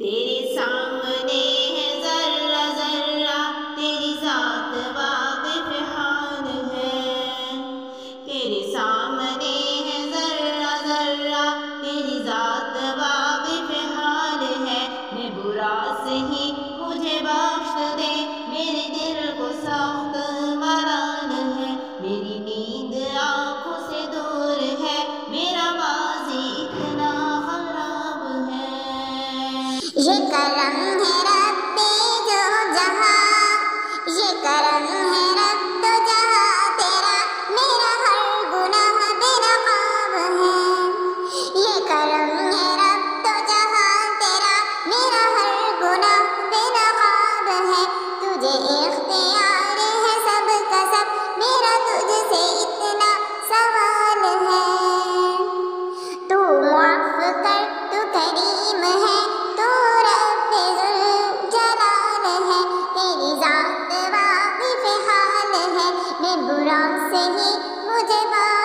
تیرے سامنے ہے ذرہ ذرہ، تیری ذات واقف حال ہے۔ تیرے سامنے ہے ذرہ ذرہ، تیری ذات واقف حال ہے۔ میں برا سہی مجھے بخش دے، میرے دل کو سخت مرال ہے۔ میری نیند آنکھوں سے دور ہے، میرا ماضی اتنا خراب ہے۔ یہ کرم ہے رب جو جہاں، یہ کرم ہے رب جو جہاں تیرا، میرا ہر گناہ بے نقاب ہے۔ یہ کرم ہے رب جو جہاں تیرا، میرا ہر گناہ بے نقاب ہے۔ تجھے اختیار ہے سب کا سب، میرا تجھ سے اتنا سوال ہے۔ تو معاف کر، تو کریم ہے، تو رب ذوالجلال ہے۔ تیری ذات واقف حال ہے، میں برا سے ہی مجھے